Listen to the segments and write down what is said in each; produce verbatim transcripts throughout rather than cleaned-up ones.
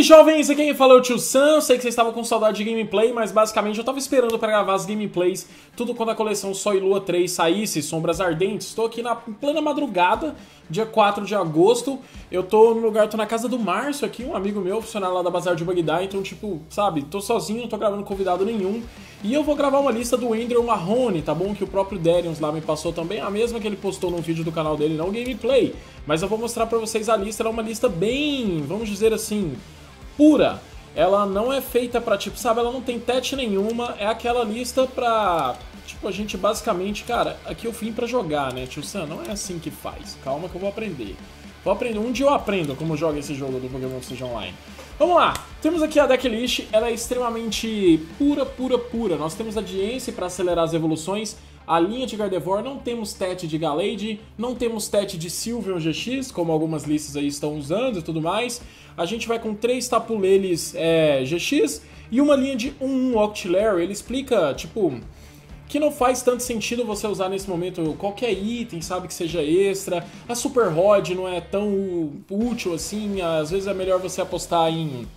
jovens, aqui quem fala é o Tio Sam. Sei que vocês estavam com saudade de gameplay, mas basicamente eu tava esperando pra gravar as gameplays tudo quando a coleção Sol e Lua três saísse, Sombras Ardentes. Estou aqui na plena madrugada, dia quatro de agosto. Eu tô no lugar, tô na casa do Márcio aqui, um amigo meu, funcionário lá da Bazar de Bagdá. Então, tipo, sabe, tô sozinho, não tô gravando convidado nenhum. E eu vou gravar uma lista do Andrew Marrone, tá bom? Que o próprio Darius lá me passou também, a mesma que ele postou no vídeo do canal dele, não gameplay. Mas eu vou mostrar pra vocês a lista, ela é uma lista bem, vamos dizer assim, pura. Ela não é feita pra, tipo, sabe, ela não tem tete nenhuma, é aquela lista pra, tipo, a gente basicamente, cara, aqui eu vim pra jogar, né, Tio Sam? Não é assim que faz, calma que eu vou aprender. Vou aprender, um dia eu aprendo como joga esse jogo do Pokémon Seja Online. Vamos lá, temos aqui a decklist, ela é extremamente pura, pura, pura. Nós temos a Dience para acelerar as evoluções, a linha de Gardevoir, não temos tete de Gallade, não temos tete de Sylveon G X, como algumas listas aí estão usando e tudo mais. A gente vai com três Tapu Leles é, G X e uma linha de um um Octillery. Ele explica, tipo, que não faz tanto sentido você usar nesse momento qualquer item, sabe, que seja extra. A Super Rod não é tão útil assim, às vezes é melhor você apostar em...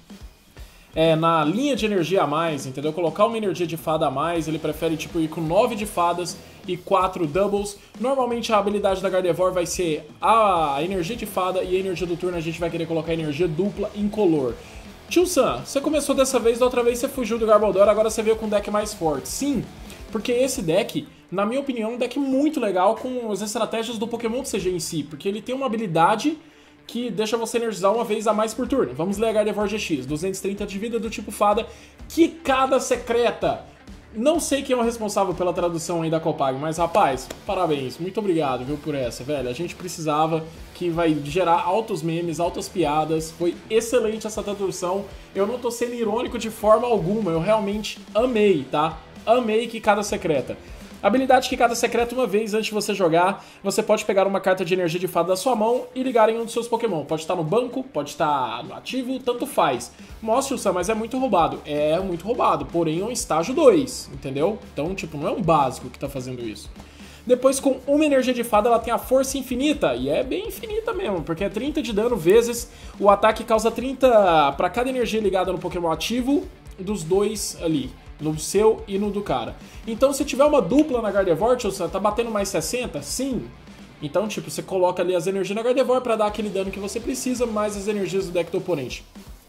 É, na linha de energia a mais, entendeu? Colocar uma energia de fada a mais, ele prefere tipo ir com nove de fadas e quatro doubles. Normalmente a habilidade da Gardevoir vai ser a energia de fada e a energia do turno a gente vai querer colocar energia dupla incolor. Tio Sam, você começou dessa vez, da outra vez você fugiu do Garbodor, agora você veio com um deck mais forte. Sim, porque esse deck, na minha opinião, é um deck muito legal com as estratégias do Pokémon C G em si, porque ele tem uma habilidade que deixa você energizar uma vez a mais por turno. Vamos ler a Gardevoir G X, duzentos e trinta de vida do tipo fada, Quicada Secreta. Não sei quem é o responsável pela tradução aí da Copag, mas rapaz, parabéns, muito obrigado, viu, por essa, velho. A gente precisava, que vai gerar altos memes, altas piadas, foi excelente essa tradução. Eu não tô sendo irônico de forma alguma, eu realmente amei, tá? Amei Quicada Secreta. Habilidade Quicada Secreta, uma vez antes de você jogar, você pode pegar uma carta de energia de fada da sua mão e ligar em um dos seus Pokémon. Pode estar no banco, pode estar no ativo, tanto faz. Mostra o Sam, mas é muito roubado. É muito roubado, porém é um estágio dois, entendeu? Então, tipo, não é um básico que tá fazendo isso. Depois, com uma energia de fada, ela tem a força infinita, e é bem infinita mesmo, porque é trinta de dano vezes o ataque causa trinta para cada energia ligada no Pokémon ativo dos dois ali. No seu e no do cara. Então, se tiver uma dupla na Gardevoir, você tá batendo mais sessenta? Sim. Então, tipo, você coloca ali as energias na Gardevoir pra dar aquele dano que você precisa, mais as energias do deck do oponente.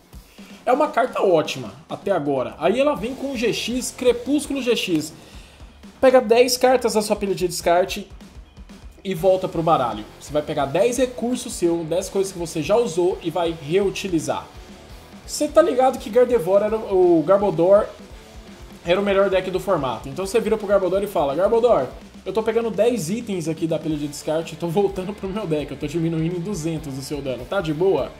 É uma carta ótima, até agora. Aí ela vem com o G X, Crepúsculo G X. Pega dez cartas da sua pilha de descarte e volta pro baralho. Você vai pegar dez recursos seus, dez coisas que você já usou e vai reutilizar. Você tá ligado que Gardevoir era o Garbodor... era o melhor deck do formato. Então você vira pro Garbodor e fala: Garbodor, eu tô pegando dez itens aqui da pilha de descarte e tô voltando pro meu deck. Eu tô diminuindo em duzentos o seu dano. Tá de boa?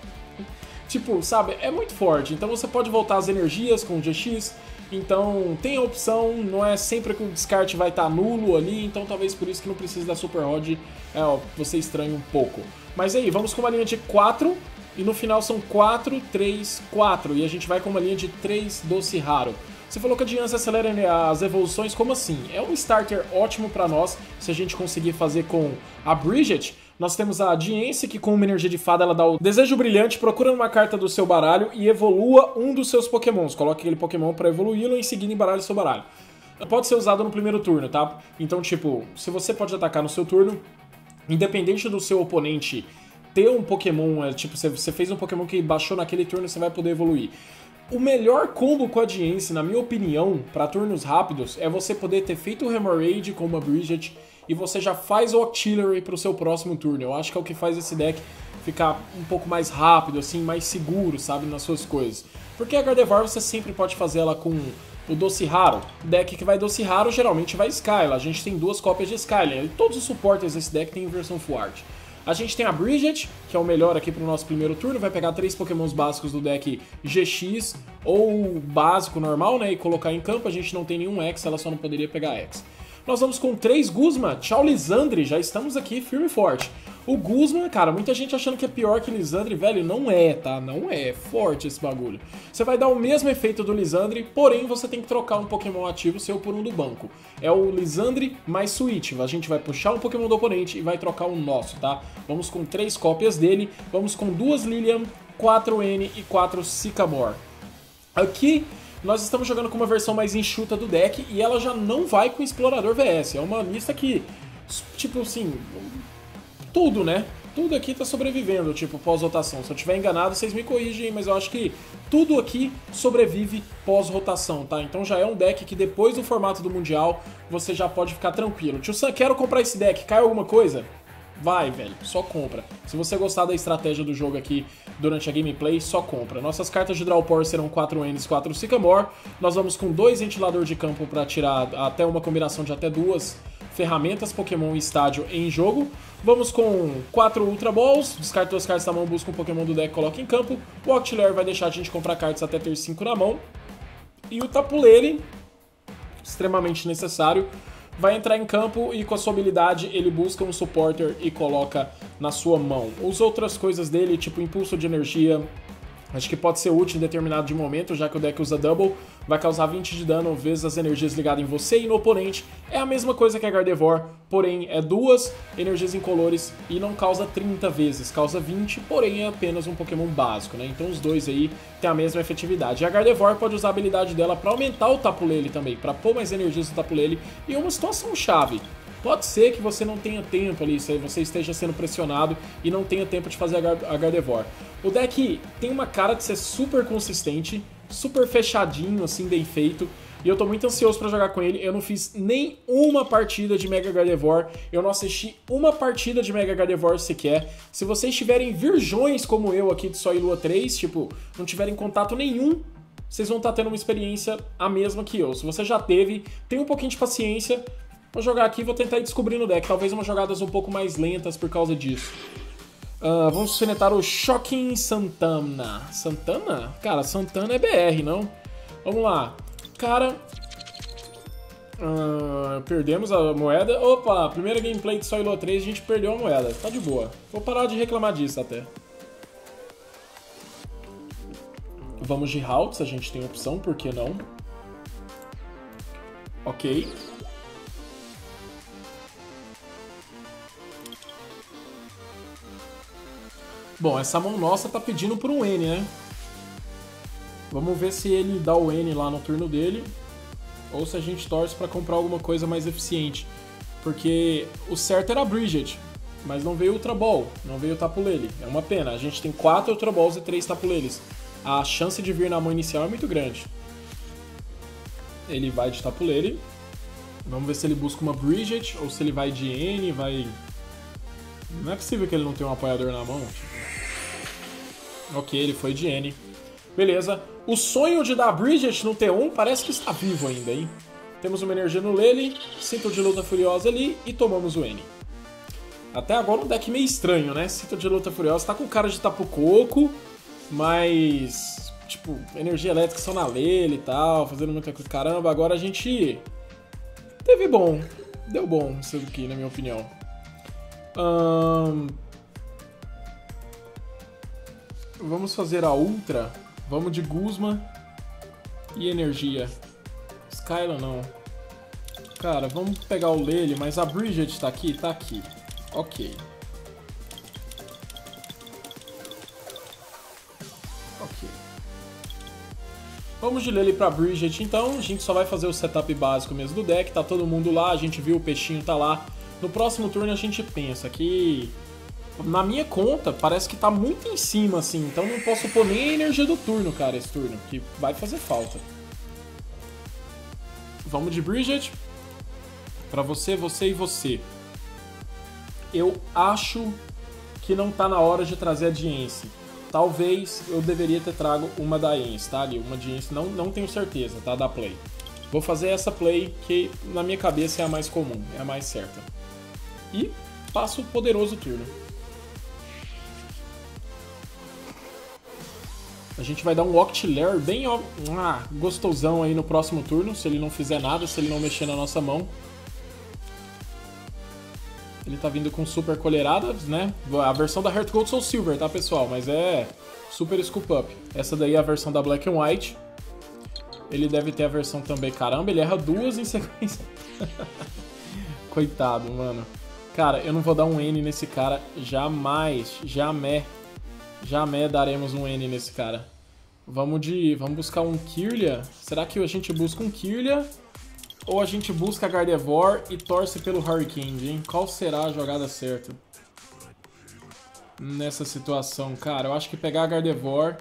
Tipo, sabe? É muito forte. Então você pode voltar as energias com o G X. Então tem a opção. Não é sempre que o descarte vai estar nulo ali. Então talvez por isso que não precise da Super Rod. É, ó, você estranha um pouco. Mas aí, vamos com uma linha de quatro. E no final são quatro, três, quatro. E a gente vai com uma linha de três doce raro. Você falou que a Diance acelera as evoluções, como assim? É um starter ótimo pra nós, se a gente conseguir fazer com a Bridget. Nós temos a Diance, que com uma energia de fada ela dá o Desejo Brilhante, procura uma carta do seu baralho e evolua um dos seus Pokémons. Coloque aquele Pokémon pra evoluí-lo e em seguida embaralhe seu baralho. Pode ser usado no primeiro turno, tá? Então, tipo, se você pode atacar no seu turno, independente do seu oponente ter um Pokémon, é, tipo, você fez um Pokémon que baixou naquele turno, você vai poder evoluir. O melhor combo com a Dience, na minha opinião, para turnos rápidos, é você poder ter feito o Hemorrhage com uma Bridget e você já faz o Octillery pro seu próximo turno. Eu acho que é o que faz esse deck ficar um pouco mais rápido, assim, mais seguro, sabe, nas suas coisas. Porque a Gardevoir você sempre pode fazer ela com o Doce Raro. Deck que vai Doce Raro geralmente vai Skyla. A gente tem duas cópias de Skyla. E todos os suportes desse deck tem versão Full Art. A gente tem a Bridget, que é o melhor aqui pro nosso primeiro turno, vai pegar três Pokémons básicos do deck G X ou básico normal, né, e colocar em campo. A gente não tem nenhum X, ela só não poderia pegar X. Nós vamos com três Guzma, tchau Lisandre, já estamos aqui firme e forte. O Guzma, cara, muita gente achando que é pior que Lisandre, velho, não é, tá? Não é, é forte esse bagulho. Você vai dar o mesmo efeito do Lisandre, porém você tem que trocar um Pokémon ativo seu por um do banco. É o Lisandre mais Switch, a gente vai puxar um Pokémon do oponente e vai trocar o nosso, tá? Vamos com três cópias dele, vamos com duas Lilium, quatro N e quatro Sycamore. Aqui nós estamos jogando com uma versão mais enxuta do deck e ela já não vai com Explorador V S. É uma lista que, tipo assim, tudo, né? Tudo aqui tá sobrevivendo, tipo, pós-rotação. Se eu tiver enganado, vocês me corrigem, mas eu acho que tudo aqui sobrevive pós-rotação, tá? Então já é um deck que depois do formato do Mundial, você já pode ficar tranquilo. Tio Sam, quero comprar esse deck, cai alguma coisa? Vai, velho, só compra. Se você gostar da estratégia do jogo aqui durante a gameplay, só compra. Nossas cartas de Draw Power serão quatro Ns, quatro Sycamore. Nós vamos com dois ventilador de campo para tirar até uma combinação de até duas ferramentas Pokémon e estádio em jogo. Vamos com quatro Ultra Balls, descarta duas cartas da mão, busca um Pokémon do deck, coloca em campo. O Octillery vai deixar a gente comprar cartas até ter cinco na mão. E o Tapu Lele, extremamente necessário, vai entrar em campo e com a sua habilidade ele busca um Supporter e coloca na sua mão. As outras coisas dele, tipo Impulso de Energia, acho que pode ser útil em determinado de momento, já que o deck usa Double, vai causar vinte de dano vezes as energias ligadas em você e no oponente. É a mesma coisa que a Gardevoir, porém é duas energias incolores e não causa trinta vezes, causa vinte, porém é apenas um Pokémon básico, né? Então os dois aí têm a mesma efetividade. E a Gardevoir pode usar a habilidade dela para aumentar o Tapu Lele também, para pôr mais energias no Tapu Lele em uma situação chave. Pode ser que você não tenha tempo ali, você esteja sendo pressionado e não tenha tempo de fazer a Gardevoir. O deck tem uma cara de ser super consistente, super fechadinho, assim, bem feito. E eu tô muito ansioso pra jogar com ele. Eu não fiz nem uma partida de Mega Gardevoir. Eu não assisti uma partida de Mega Gardevoir sequer. Se vocês tiverem virgões como eu aqui de Sol e Lua três, tipo, não tiverem contato nenhum, vocês vão estar tendo uma experiência a mesma que eu. Se você já teve, tenha um pouquinho de paciência. Vou jogar aqui e vou tentar ir descobrindo o deck. Talvez umas jogadas um pouco mais lentas por causa disso. Uh, vamos sonetar o Shocking Santana. Santana? Cara, Santana é B R, não? Vamos lá. Cara... Uh, perdemos a moeda. Opa, primeira gameplay de Sol e Lua três, a gente perdeu a moeda. Tá de boa. Vou parar de reclamar disso até. Vamos de Haltz, a gente tem opção, por que não? Ok. Bom, essa mão nossa tá pedindo por um N, né? Vamos ver se ele dá o N lá no turno dele, ou se a gente torce pra comprar alguma coisa mais eficiente. Porque o certo era a Bridget, mas não veio Ultra Ball, não veio o Tapu Lele. É uma pena, a gente tem quatro Ultra Balls e três Tapu Leles. A chance de vir na mão inicial é muito grande. Ele vai de Tapu Lele. Vamos ver se ele busca uma Bridget, ou se ele vai de N, vai... Não é possível que ele não tenha um apoiador na mão. Ok, ele foi de N. Beleza. O sonho de dar Bridget no T um parece que está vivo ainda, hein? Temos uma energia no Lele, Cinto de Luta Furiosa ali e tomamos o N. Até agora um deck meio estranho, né? Cinto de Luta Furiosa tá com cara de Tapu Koko, mas... tipo, energia elétrica só na Lele e tal, fazendo muita coisa. Caramba, agora a gente... teve bom. Deu bom isso aqui, na minha opinião. Hum... Vamos fazer a Ultra. Vamos de Guzma e energia. Skyla não. Cara, vamos pegar o Lele, mas a Bridget tá aqui? Tá aqui. Ok. Ok. Vamos de Lele pra Bridget então. A gente só vai fazer o setup básico mesmo do deck. Tá todo mundo lá, a gente viu o peixinho tá lá. No próximo turno a gente pensa que... na minha conta, parece que tá muito em cima, assim. Então não posso pôr nem a energia do turno, cara, esse turno. Que vai fazer falta. Vamos de Bridget. Pra você, você e você. Eu acho que não tá na hora de trazer a Dience. Talvez eu deveria ter trago uma da Ence, tá? Ali, uma Dience. Não, não tenho certeza, tá? Da play. Vou fazer essa play que na minha cabeça é a mais comum. É a mais certa. E passo o poderoso turno. A gente vai dar um Octillery bem ó, ah, gostosão aí no próximo turno, se ele não fizer nada, se ele não mexer na nossa mão. Ele tá vindo com super colheradas, né? A versão da Heart Gold Soul Silver, tá, pessoal? Mas é super Scoop Up. Essa daí é a versão da Black and White. Ele deve ter a versão também. Caramba, ele erra duas em sequência. Coitado, mano. Cara, eu não vou dar um N nesse cara jamais. Jamais. Jamais daremos um N nesse cara. Vamos de... Vamos buscar um Kirlia. Será que a gente busca um Kirlia? Ou a gente busca Gardevoir e torce pelo Hurricane, hein? Qual será a jogada certa? Nessa situação, cara. Eu acho que pegar a Gardevoir...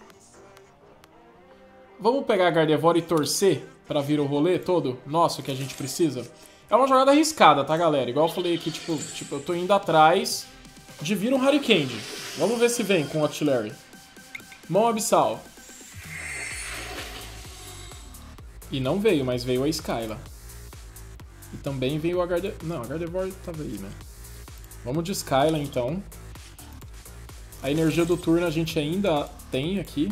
Vamos pegar a Gardevoir e torcer pra vir o rolê todo? Nossa, que a gente precisa? É uma jogada arriscada, tá, galera? Igual eu falei aqui, tipo, tipo eu tô indo atrás de vir um Hurricane. Vamos ver se vem com o Octillery. Mão Abissal. E não veio, mas veio a Skyla. E também veio a Gardevoir... Não, a Gardevoir tava aí, né? Vamos de Skyla, então. A energia do turno a gente ainda tem aqui.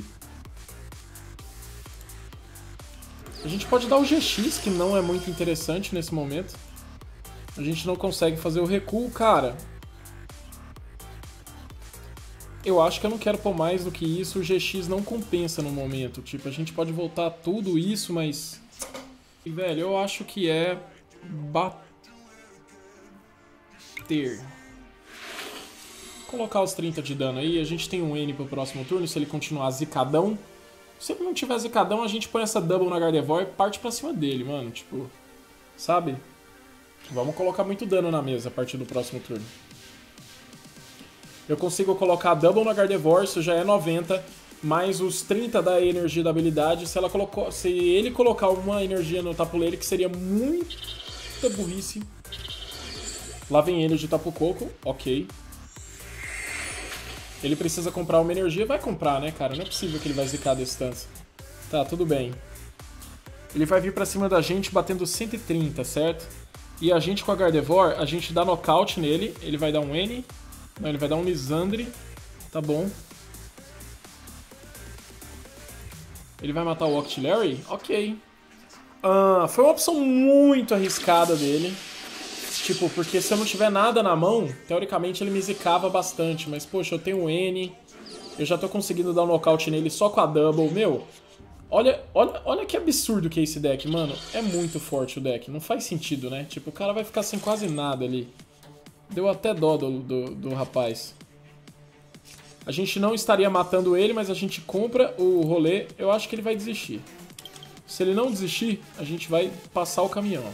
A gente pode dar o G X, que não é muito interessante nesse momento. A gente não consegue fazer o recuo, cara. Eu acho que eu não quero pôr mais do que isso. O G X não compensa no momento. Tipo, a gente pode voltar tudo isso, mas... E, velho, eu acho que é... Bater. Colocar os trinta de dano aí. A gente tem um N pro próximo turno, se ele continuar zicadão. Se ele não tiver zicadão, a gente põe essa double na Gardevoir e parte pra cima dele, mano. Tipo, sabe? Vamos colocar muito dano na mesa a partir do próximo turno. Eu consigo colocar double na Gardevoir, isso já é noventa, mais os trinta da energia da habilidade. Se, ela colocou, se ele colocar uma energia no Tapu Lele, que seria muita burrice. Lá vem ele de Tapu Koko, ok. Ele precisa comprar uma energia, vai comprar, né, cara? Não é possível que ele vai zicar a distância. Tá, tudo bem. Ele vai vir pra cima da gente batendo cento e trinta, certo? E a gente com a Gardevoir, a gente dá nocaute nele, ele vai dar um N... Não, ele vai dar um Lisandre. Tá bom. Ele vai matar o Octillery? Ok. Ah, foi uma opção muito arriscada dele. Tipo, porque se eu não tiver nada na mão, teoricamente ele me zicava bastante. Mas, poxa, eu tenho o N. Eu já tô conseguindo dar um nocaute nele só com a double. Meu, olha, olha, olha que absurdo que é esse deck, mano. É muito forte o deck. Não faz sentido, né? Tipo, o cara vai ficar sem quase nada ali. Deu até dó do, do, do rapaz. A gente não estaria matando ele, mas a gente compra o rolê. Eu acho que ele vai desistir. Se ele não desistir, a gente vai passar o caminhão.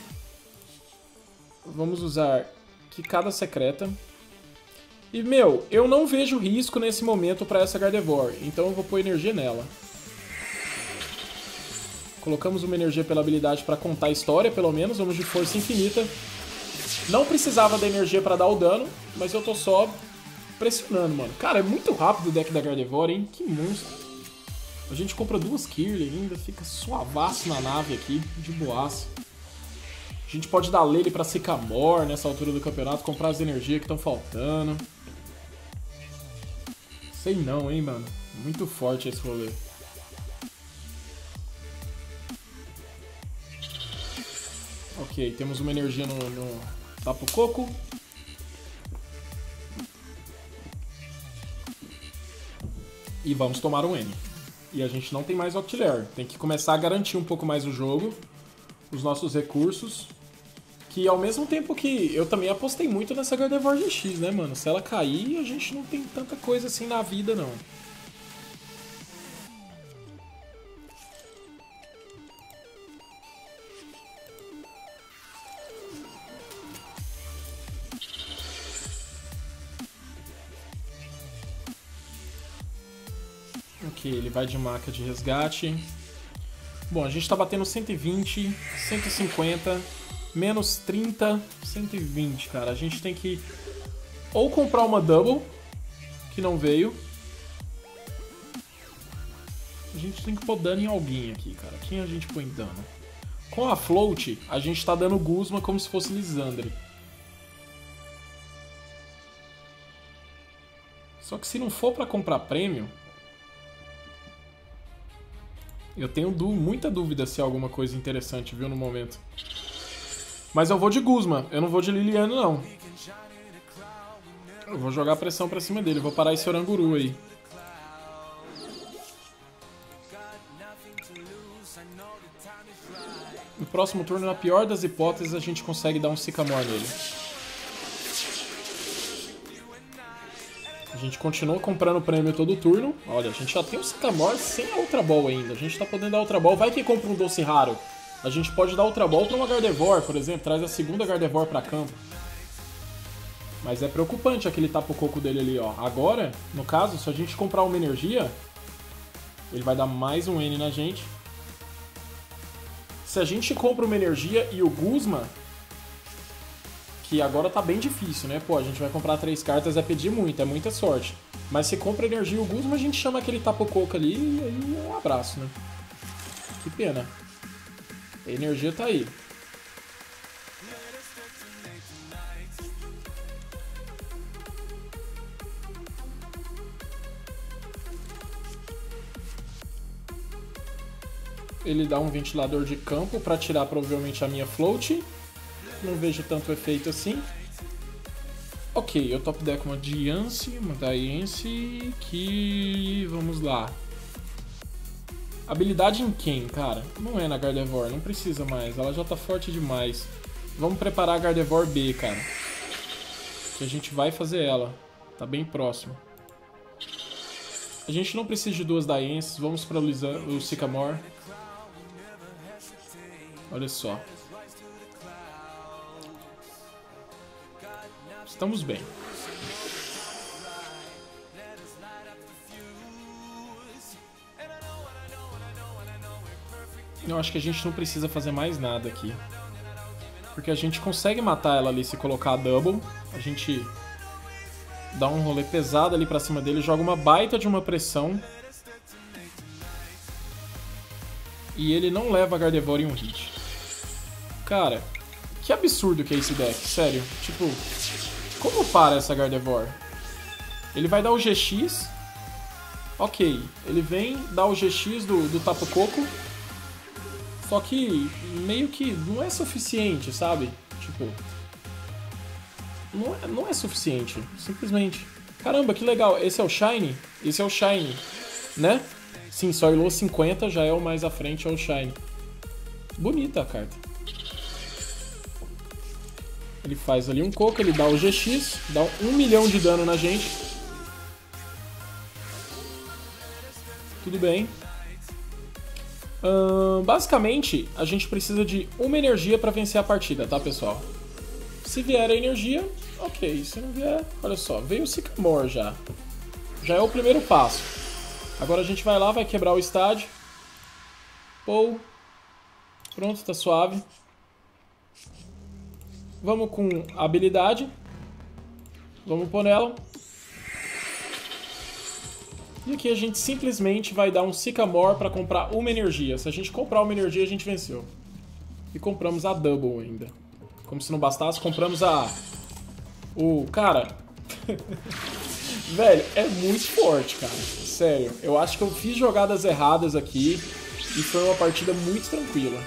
Vamos usar Quicada Secreta. E, meu, eu não vejo risco nesse momento pra essa Gardevoir. Então eu vou pôr energia nela. Colocamos uma energia pela habilidade pra contar a história, pelo menos. Vamos de Força Infinita. Não precisava da energia pra dar o dano, mas eu tô só pressionando, mano. Cara, é muito rápido o deck da Gardevoir, hein? Que monstro. A gente compra duas Kirlia ainda, fica suavaço na nave aqui, de boaço. A gente pode dar Lele pra Sycamore nessa altura do campeonato, comprar as energias que estão faltando. Sei não, hein, mano. Muito forte esse rolê. Ok, temos uma energia no... no... Tapu Koko. E vamos tomar um N. E a gente não tem mais Octillery. Tem que começar a garantir um pouco mais o jogo. Os nossos recursos. Que ao mesmo tempo que eu também apostei muito nessa Gardevoir G X, né, mano? Se ela cair, a gente não tem tanta coisa assim na vida, não. Ok, ele vai de marca de resgate. Bom, a gente tá batendo cento e vinte, cento e cinquenta, menos trinta, cento e vinte, cara. A gente tem que ou comprar uma double, que não veio. A gente tem que pôr dano em alguém aqui, cara. Quem a gente põe dano? Com a Float, a gente tá dando Guzma como se fosse Lisandre. Só que se não for pra comprar prêmio... Eu tenho du muita dúvida se é alguma coisa interessante, viu, no momento. Mas eu vou de Guzma, eu não vou de Liliana, não. Eu vou jogar pressão pra cima dele, vou parar esse Oranguru aí. No próximo turno, na pior das hipóteses, a gente consegue dar um Sycamore nele. A gente continua comprando prêmio todo turno. Olha, a gente já tem o Sycamore sem a Ultra Ball ainda. A gente tá podendo dar Ultra Ball. Vai que compra um doce raro. A gente pode dar Ultra Ball pra uma Gardevoir, por exemplo. Traz a segunda Gardevoir pra campo. Mas é preocupante aquele tapu-coco dele ali, ó. Agora, no caso, se a gente comprar uma energia, ele vai dar mais um N na gente. Se a gente compra uma energia e o Guzma, que agora tá bem difícil, né? Pô, a gente vai comprar três cartas, é pedir muito, é muita sorte. Mas se compra energia e o Guzma, a gente chama aquele tapu-coco ali e aí é um abraço, né? Que pena. A energia tá aí. Ele dá um ventilador de campo para tirar provavelmente a minha float. Não vejo tanto efeito assim. Ok, eu top deck uma Diancie, uma Diancie, que... vamos lá. Habilidade em quem, cara? Não é na Gardevoir, não precisa mais, ela já tá forte demais. Vamos preparar a Gardevoir B, cara. Que a gente vai fazer ela, tá bem próximo. A gente não precisa de duas Diancies, vamos para o Sycamore. Olha só. Estamos bem. Eu acho que a gente não precisa fazer mais nada aqui. Porque a gente consegue matar ela ali se colocar a double. A gente dá um rolê pesado ali pra cima dele, joga uma baita de uma pressão. E ele não leva a Gardevoir em um hit. Cara, que absurdo que é esse deck, sério. Tipo, como para essa Gardevoir? Ele vai dar o G X. Ok, ele vem dar o G X do, do tapu-coco. Só que meio que não é suficiente, sabe? Tipo, não é, não é suficiente, simplesmente. Caramba, que legal, esse é o Shiny? Esse é o Shiny, né? Sim, só Elo cinquenta já é o mais à frente, é o Shiny. Bonita a carta. Ele faz ali um coco, ele dá o G X, dá um milhão de dano na gente. Tudo bem. Hum, basicamente, a gente precisa de uma energia para vencer a partida, tá, pessoal? Se vier a energia, ok. Se não vier, olha só, veio o Sycamore já. Já é o primeiro passo. Agora a gente vai lá, vai quebrar o estádio. Pou. Pronto, tá suave. Vamos com a habilidade. Vamos pôr nela. E aqui a gente simplesmente vai dar um Sycamore para comprar uma energia. Se a gente comprar uma energia, a gente venceu. E compramos a double ainda. Como se não bastasse, compramos a... O... Cara... Velho, é muito forte, cara. Sério. Eu acho que eu fiz jogadas erradas aqui. E foi uma partida muito tranquila.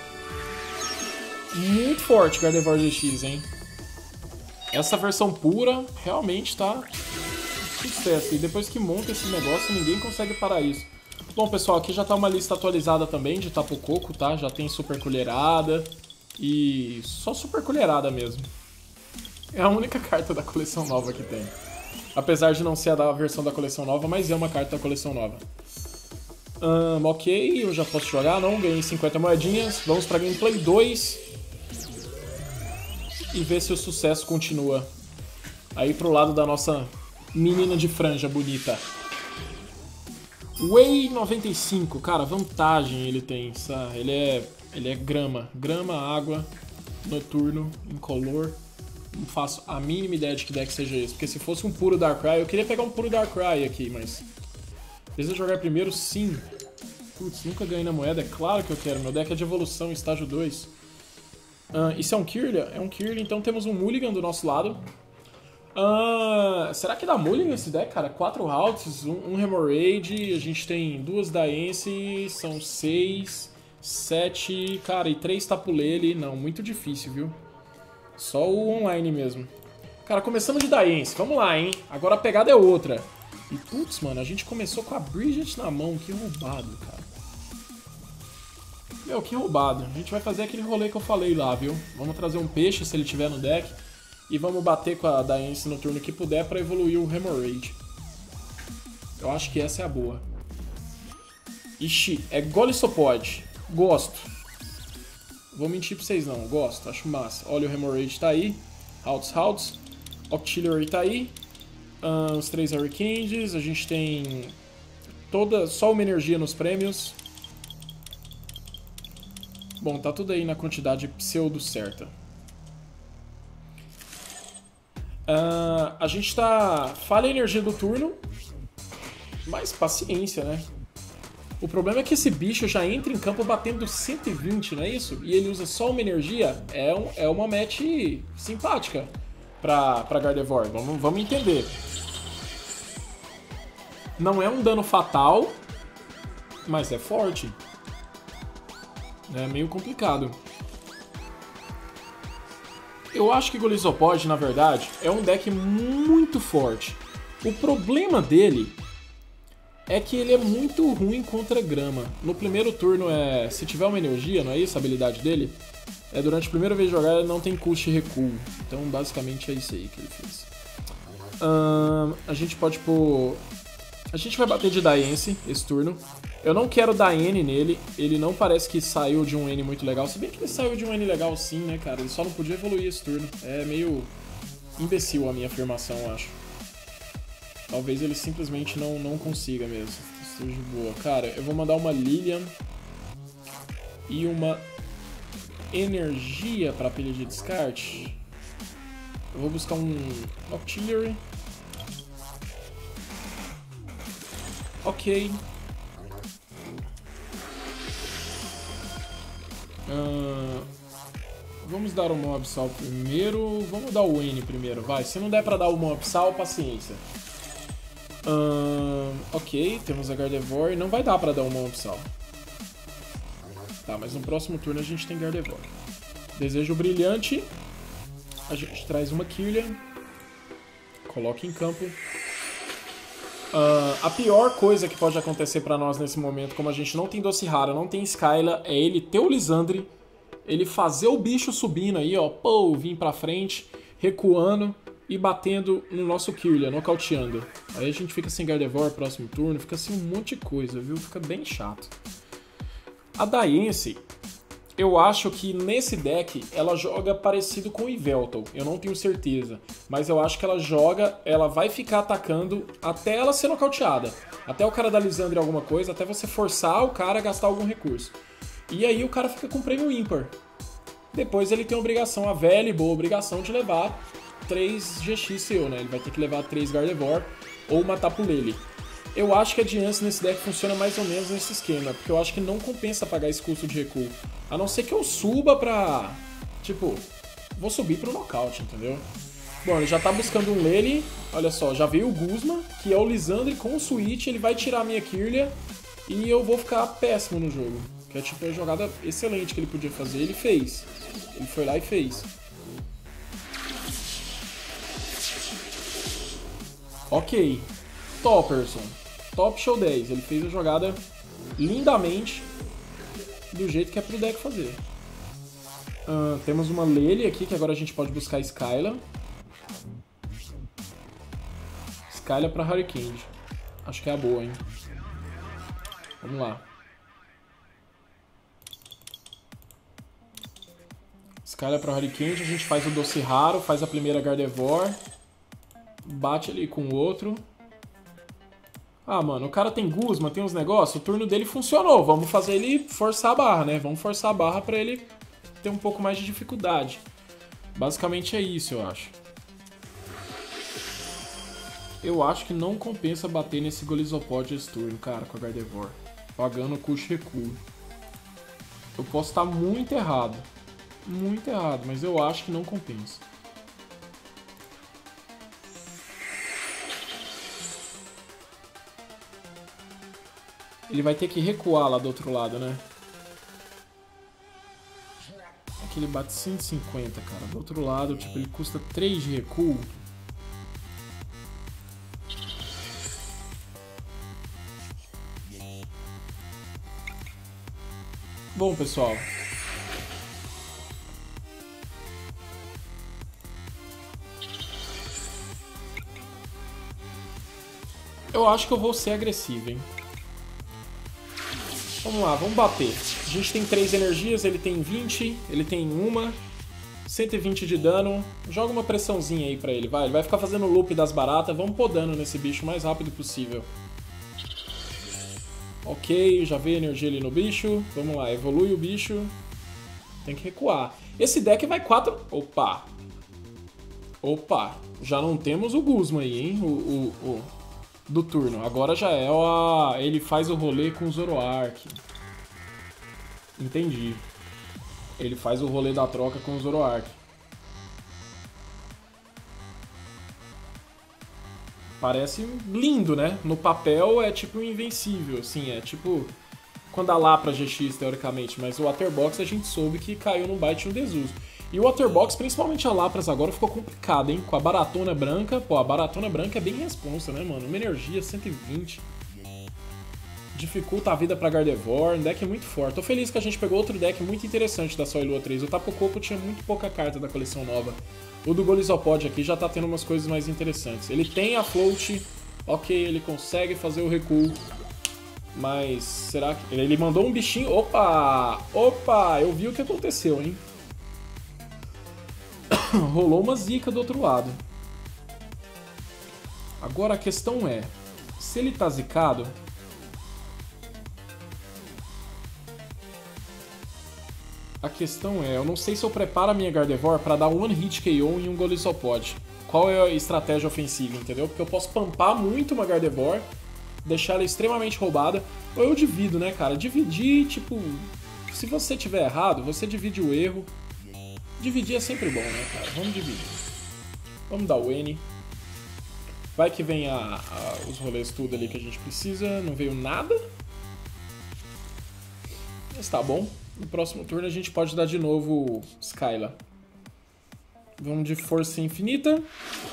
Muito forte o Gardevoir G X, hein? Essa versão pura realmente tá... sucesso. E depois que monta esse negócio, ninguém consegue parar isso. Bom, pessoal, aqui já tá uma lista atualizada também de tapu-coco, tá? Já tem super colherada e só super colherada mesmo. É a única carta da coleção nova que tem. Apesar de não ser a da versão da coleção nova, mas é uma carta da coleção nova. Um, ok, eu já posso jogar, não? Ganhei cinquenta moedinhas. Vamos pra Gameplay dois. E ver se o sucesso continua. Aí pro lado da nossa... menina de franja bonita. Way noventa e cinco, cara, vantagem ele tem. Sabe? Ele é ele é grama. Grama, água, noturno, incolor. Não faço a mínima ideia de que deck seja esse. Porque se fosse um puro Darkrai, eu queria pegar um puro Darkrai aqui, mas... Precisa jogar primeiro? Sim. Putz, nunca ganhei na moeda, é claro que eu quero. Meu deck é de evolução, estágio dois. Uh, isso é um Kirlia? É um Kirlia, então temos um Mulligan do nosso lado. Uh, será que dá Mulligan esse deck, cara? Quatro Halts, um, um Hemorrhage, a gente tem duas Diancie, são seis, sete, cara, e três Tapulele. Não, muito difícil, viu? Só o online mesmo. Cara, começamos de Diancie, vamos lá, hein? Agora a pegada é outra. E putz, mano, a gente começou com a Bridget na mão, que roubado, cara. Meu, que roubado. A gente vai fazer aquele rolê que eu falei lá, viu? Vamos trazer um peixe se ele tiver no deck. E vamos bater com a Diancie no turno que puder pra evoluir o Hemorrhage. Eu acho que essa é a boa. Ixi, é Golisopod. Gosto. Vou mentir pra vocês não, gosto, acho massa. Olha, o Hemorrhage tá aí. Haltz, Haltz. Octillery tá aí. Uh, os três Hurricanes. A gente tem toda, só uma energia nos prêmios. Bom, tá tudo aí na quantidade pseudo certa. Uh, a gente tá... Falha a energia do turno. Mas paciência, né? O problema é que esse bicho já entra em campo batendo cento e vinte, não é isso? E ele usa só uma energia. É, um, é uma match simpática pra, pra Gardevoir. Vamos, vamos entender. Não é um dano fatal, mas é forte. É meio complicado. Eu acho que Golisopod, na verdade, é um deck muito forte. O problema dele é que ele é muito ruim contra grama. No primeiro turno, é se tiver uma energia, não é isso a habilidade dele? É durante a primeira vez de jogar, ele não tem custo e recuo. Então, basicamente, é isso aí que ele fez. Hum, a gente pode pôr... A gente vai bater de Diancie esse turno. Eu não quero dar N nele. Ele não parece que saiu de um N muito legal. Se bem que ele saiu de um N legal sim, né, cara? Ele só não podia evoluir esse turno. É meio imbecil a minha afirmação, eu acho. Talvez ele simplesmente não, não consiga mesmo. Esteja de boa. Cara, eu vou mandar uma Lilian e uma energia para pilha de descarte. Eu vou buscar um Octillery. Ok. Uh, vamos dar o Moabsal primeiro. Vamos dar o N primeiro, vai. Se não der pra dar o Moabsal, paciência. Uh, ok, temos a Gardevoir. Não vai dar pra dar o Moabsal. Tá, mas no próximo turno a gente tem Gardevoir. Desejo brilhante. A gente traz uma Kirlian. Coloca em campo. Uh, a pior coisa que pode acontecer pra nós nesse momento, como a gente não tem Doce Rara, não tem Skyla, é ele ter o Lissandre, ele fazer o bicho subindo aí, ó, pô, vir pra frente, recuando e batendo no nosso Kirlian, nocauteando. Aí a gente fica sem Gardevoir próximo turno, fica assim um monte de coisa, viu? Fica bem chato. A Diancie, eu acho que nesse deck ela joga parecido com o Yveltal, eu não tenho certeza, mas eu acho que ela joga, ela vai ficar atacando até ela ser nocauteada, até o cara dar Lissandre alguma coisa, até você forçar o cara a gastar algum recurso. E aí o cara fica com prêmio ímpar. Depois ele tem a obrigação, a velha e boa obrigação de levar três G X seu, né? Ele vai ter que levar três Gardevoir ou uma Tapu Lele. Eu acho que a Diancie nesse deck funciona mais ou menos nesse esquema, porque eu acho que não compensa pagar esse custo de recuo. A não ser que eu suba pra... Tipo, vou subir pro nocaute, entendeu? Bom, ele já tá buscando um Lele, olha só, já veio o Guzma, que é o Lissandre com o Switch, ele vai tirar a minha Kirlian e eu vou ficar péssimo no jogo. Que é tipo a jogada excelente que ele podia fazer, ele fez. Ele foi lá e fez. Ok, Topperson. Top Show dez, ele fez a jogada lindamente do jeito que é pro deck fazer. Uh, temos uma Lele aqui, que agora a gente pode buscar Skyla. Skyla pra Hurricane. Acho que é a boa, hein? Vamos lá. Skyla pra Hurricane, a gente faz o Doce Raro, faz a primeira Gardevoir. Bate ali com o outro. Ah, mano, o cara tem Guzma, tem uns negócios, o turno dele funcionou. Vamos fazer ele forçar a barra, né? Vamos forçar a barra pra ele ter um pouco mais de dificuldade. Basicamente é isso, eu acho. Eu acho que não compensa bater nesse Golisopod esse turno, cara, com a Gardevoir. Pagando o custo recuo. Eu posso estar muito errado. Muito errado, mas eu acho que não compensa. Ele vai ter que recuar lá do outro lado, né? É que ele bate cento e cinquenta, cara. Do outro lado, tipo, ele custa três de recuo. Bom, pessoal. Eu acho que eu vou ser agressivo, hein? Vamos lá, vamos bater. A gente tem três energias, ele tem vinte, ele tem uma, cento e vinte de dano. Joga uma pressãozinha aí pra ele, vai. Ele vai ficar fazendo loop das baratas. Vamos podando nesse bicho o mais rápido possível. Ok, já veio energia ali no bicho. Vamos lá, evolui o bicho. Tem que recuar. Esse deck vai quatro... Opa! Opa! Já não temos o Guzma aí, hein? O, o, o... do turno. Agora já é, ó, ele faz o rolê com o Zoroark. Entendi. Ele faz o rolê da troca com o Zoroark. Parece lindo, né? No papel é tipo invencível, assim, é tipo quando a Lapras G X, teoricamente, mas o Waterbox a gente soube que caiu num bite no desuso. E o Waterbox, principalmente a Lapras agora, ficou complicado, hein? Com a Baratona Branca, pô, a Baratona Branca é bem responsa, né, mano? Uma energia cento e vinte. Dificulta a vida pra Gardevoir, um deck muito forte. Tô feliz que a gente pegou outro deck muito interessante da Sol e Lua três. O Tapu Koko tinha muito pouca carta da coleção nova. O do Golisopod aqui já tá tendo umas coisas mais interessantes. Ele tem a float, ok, ele consegue fazer o recuo. Mas será que... Ele mandou um bichinho... Opa! Opa! Eu vi o que aconteceu, hein? Rolou uma zica do outro lado. Agora a questão é... Se ele tá zicado... A questão é... Eu não sei se eu preparo a minha Gardevoir pra dar um One Hit K O em um Golisopod. Qual é a estratégia ofensiva, entendeu? Porque eu posso pampar muito uma Gardevoir... Deixar ela extremamente roubada. Ou eu divido, né, cara? Dividir, tipo... Se você tiver errado, você divide o erro. Dividir é sempre bom, né, cara? Vamos dividir. Vamos dar o N. Vai que vem a, a, os rolês tudo ali que a gente precisa. Não veio nada. Mas tá bom. No próximo turno a gente pode dar de novo Skyla. Vamos de Força Infinita.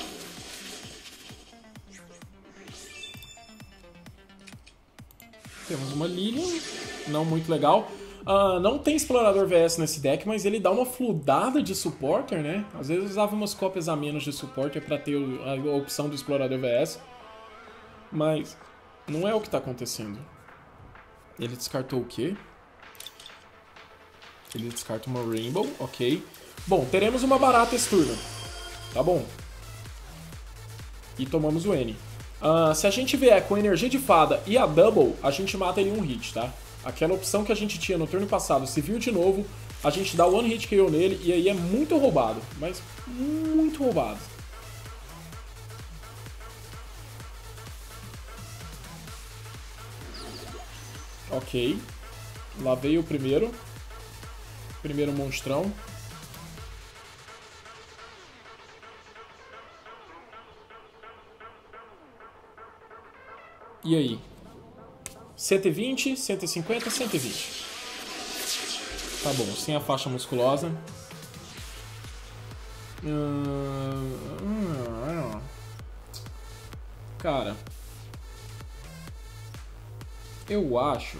Temos uma Lilian, não muito legal. Uh, não tem Explorador V S nesse deck, mas ele dá uma fludada de Supporter, né? Às vezes usava umas cópias a menos de Supporter pra ter a opção do Explorador V S. Mas não é o que tá acontecendo. Ele descartou o quê? Ele descarta uma Rainbow, ok. Bom, teremos uma barata esse turno. Tá bom. E tomamos o N. Uh, se a gente vier com energia de fada e a double, a gente mata ele em um hit, tá? Aquela opção que a gente tinha no turno passado, se viu de novo, a gente dá one hit K O nele e aí é muito roubado, mas muito roubado. Ok, lá veio o primeiro, primeiro monstrão. E aí? cento e vinte, cento e cinquenta, cento e vinte. Tá bom, sem a faixa musculosa. Cara, eu acho...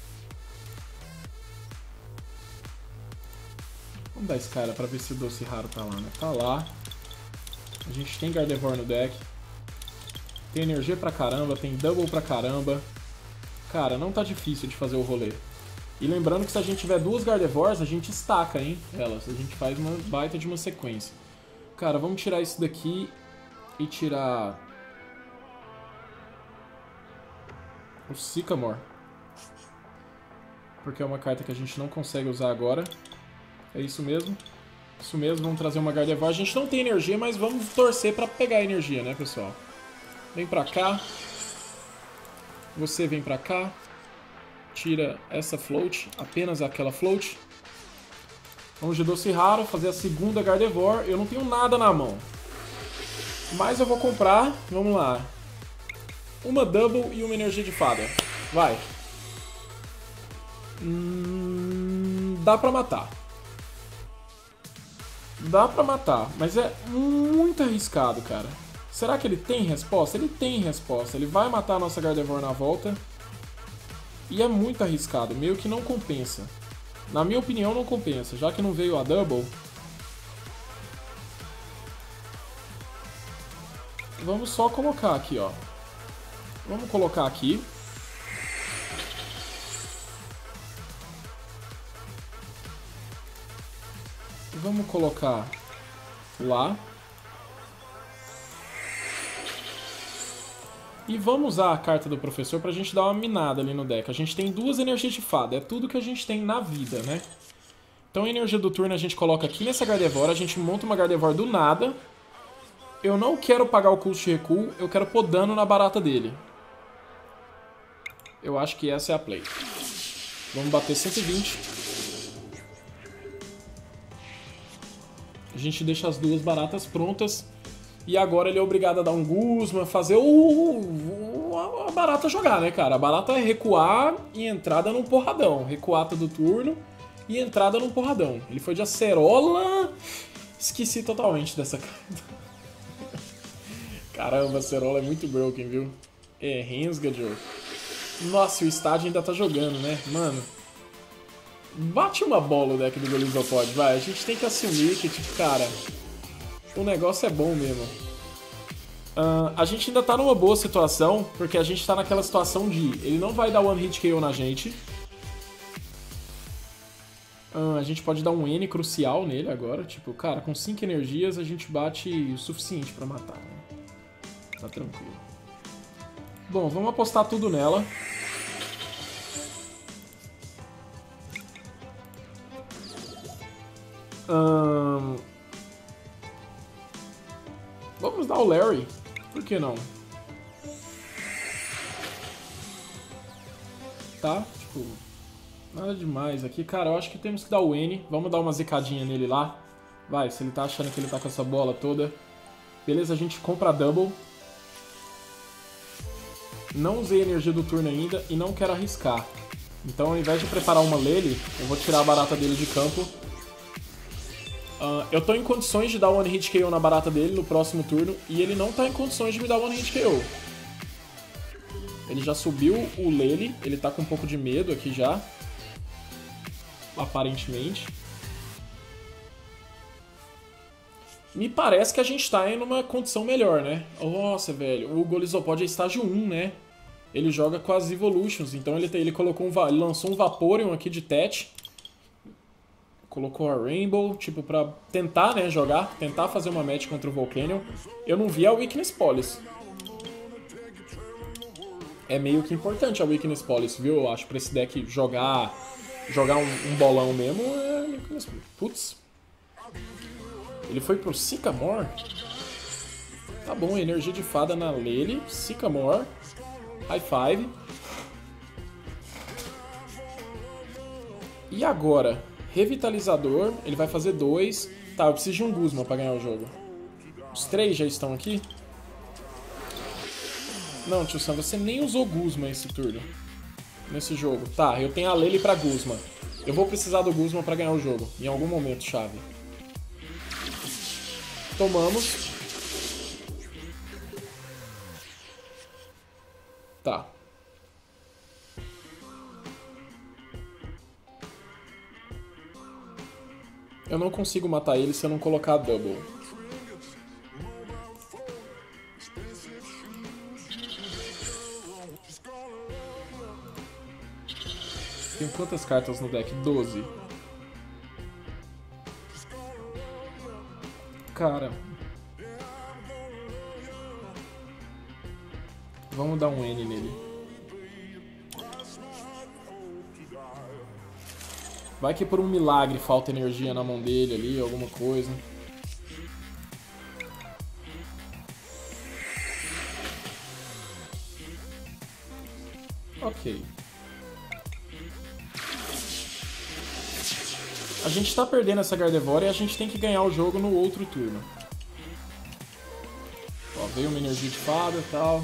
Vamos dar esse cara pra ver se o doce raro tá lá, né? Tá lá. A gente tem Gardevoir no deck. Tem energia pra caramba, tem double pra caramba. Cara, não tá difícil de fazer o rolê. E lembrando que se a gente tiver duas Gardevoirs, a gente estaca, hein? Elas, a gente faz uma baita de uma sequência. Cara, vamos tirar isso daqui e tirar... o Sycamore. Porque é uma carta que a gente não consegue usar agora. É isso mesmo. Isso mesmo, vamos trazer uma Gardevoir. A gente não tem energia, mas vamos torcer pra pegar a energia, né, pessoal? Vem pra cá. Você vem pra cá. Tira essa float. Apenas aquela float. Vamos de doce raro. Fazer a segunda Gardevoir. Eu não tenho nada na mão. Mas eu vou comprar. Vamos lá. Uma double e uma energia de fada. Vai. Hum, dá pra matar. Dá pra matar. Mas é muito arriscado, cara. Será que ele tem resposta? Ele tem resposta. Ele vai matar a nossa Gardevoir na volta. E é muito arriscado. Meio que não compensa. Na minha opinião, não compensa. Já que não veio a double. Vamos só colocar aqui, ó. Vamos colocar aqui. Vamos colocar lá. E vamos usar a carta do professor pra gente dar uma minada ali no deck. A gente tem duas energias de fada, é tudo que a gente tem na vida, né? Então a energia do turno a gente coloca aqui nessa Gardevoir, a gente monta uma Gardevoir do nada. Eu não quero pagar o custo de recuo, eu quero pôr dano na barata dele. Eu acho que essa é a play. Vamos bater cento e vinte. A gente deixa as duas baratas prontas. E agora ele é obrigado a dar um Guzma, fazer o, o, a barata jogar, né, cara? A barata é recuar e entrada num porradão. Recuata do turno e entrada num porradão. Ele foi de Acerola. Esqueci totalmente dessa carta. Caramba, a Acerola é muito broken, viu? É, Rensga, Joe. Nossa, e o estádio ainda tá jogando, né? Mano, bate uma bola o deck do Golisopod, vai. A gente tem que assumir que, tipo, cara, o negócio é bom mesmo. Uh, a gente ainda tá numa boa situação, porque a gente tá naquela situação de ele não vai dar one hit K O na gente. Uh, a gente pode dar um N crucial nele agora. Tipo, cara, com cinco energias a gente bate o suficiente pra matar, né? Tá tranquilo. Bom, vamos apostar tudo nela. Um... Vamos dar o Larry. Por que não? Tá, tipo, nada demais aqui. Cara, eu acho que temos que dar o N. Vamos dar uma zicadinha nele lá. Vai, se ele tá achando que ele tá com essa bola toda. Beleza, a gente compra a double. Não usei a energia do turno ainda e não quero arriscar. Então, ao invés de preparar uma Lele, eu vou tirar a barata dele de campo. Uh, eu tô em condições de dar one hit K O na barata dele no próximo turno e ele não tá em condições de me dar one hit K O. Ele já subiu o Lele, ele tá com um pouco de medo aqui já. Aparentemente. Me parece que a gente tá em uma condição melhor, né? Nossa, velho, o Golisopod é estágio um, né? Ele joga com as Evolutions, então ele, tem, ele colocou um, ele lançou um Vaporeon aqui de Tete. Colocou a Rainbow, tipo, pra tentar, né, jogar, tentar fazer uma match contra o Volcanion. Eu não vi a Weakness Policy. É meio que importante a Weakness Policy, viu? Eu acho, pra esse deck jogar, jogar um, um bolão mesmo. É... Putz. Ele foi pro Sycamore? Tá bom, energia de fada na Lele. Sycamore. High five. E agora? Revitalizador. Ele vai fazer dois. Tá, eu preciso de um Guzma pra ganhar o jogo. Os três já estão aqui? Não, tio Sam, você nem usou Guzma esse turno. Nesse jogo. Tá, eu tenho a Lele pra Guzma. Eu vou precisar do Guzma pra ganhar o jogo. Em algum momento chave. Tomamos. Tá. Eu não consigo matar ele se eu não colocar a double. Tem quantas cartas no deck? doze. Cara. Vamos dar um N nele. Vai que por um milagre falta energia na mão dele ali, alguma coisa. Ok. A gente tá perdendo essa Gardevoir e a gente tem que ganhar o jogo no outro turno. Ó, veio uma energia de fada e tal.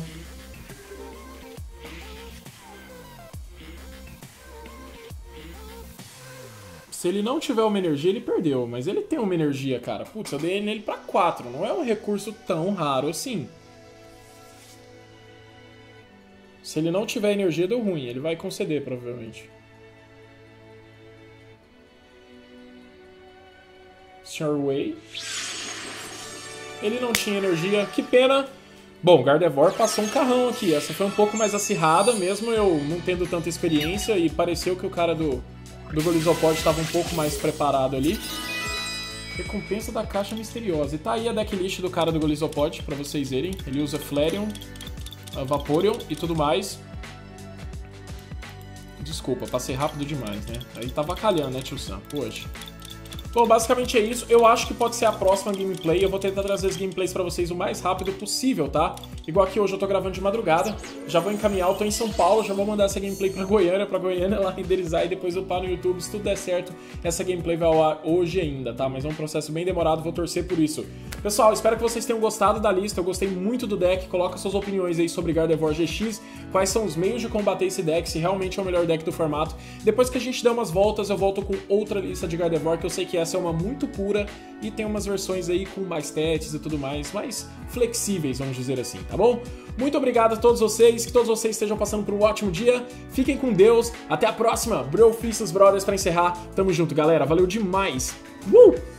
Se ele não tiver uma energia, ele perdeu. Mas ele tem uma energia, cara. Putz, eu dei nele pra quatro. Não é um recurso tão raro assim. Se ele não tiver energia, deu ruim. Ele vai conceder, provavelmente. senhor Wei. Ele não tinha energia. Que pena. Bom, Gardevoir passou um carrão aqui. Essa foi um pouco mais acirrada, mesmo eu não tendo tanta experiência, e pareceu que o cara do, do Golisopod estava um pouco mais preparado ali. Recompensa da caixa misteriosa. E tá aí a decklist do cara do Golisopod, pra vocês verem. Ele usa Flareon, Vaporeon e tudo mais. Desculpa, passei rápido demais, né? Aí tá avacalhando, né, tio Sam? Poxa. Bom, basicamente é isso. Eu acho que pode ser a próxima gameplay. Eu vou tentar trazer as gameplays pra vocês o mais rápido possível, tá? Igual aqui hoje eu tô gravando de madrugada. Já vou encaminhar, eu tô em São Paulo. Já vou mandar essa gameplay pra Goiânia, pra Goiânia lá renderizar e depois upar no YouTube. Se tudo der certo, essa gameplay vai ao ar hoje ainda, tá? Mas é um processo bem demorado, vou torcer por isso. Pessoal, espero que vocês tenham gostado da lista. Eu gostei muito do deck. Coloca suas opiniões aí sobre Gardevoir G X. Quais são os meios de combater esse deck, se realmente é o melhor deck do formato. Depois que a gente der umas voltas, eu volto com outra lista de Gardevoir, que eu sei que essa é uma muito pura e tem umas versões aí com mais stats e tudo mais, mais flexíveis, vamos dizer assim, tá bom? Muito obrigado a todos vocês, que todos vocês estejam passando por um ótimo dia. Fiquem com Deus, até a próxima. Brofistas Brothers pra encerrar. Tamo junto, galera. Valeu demais. Uh!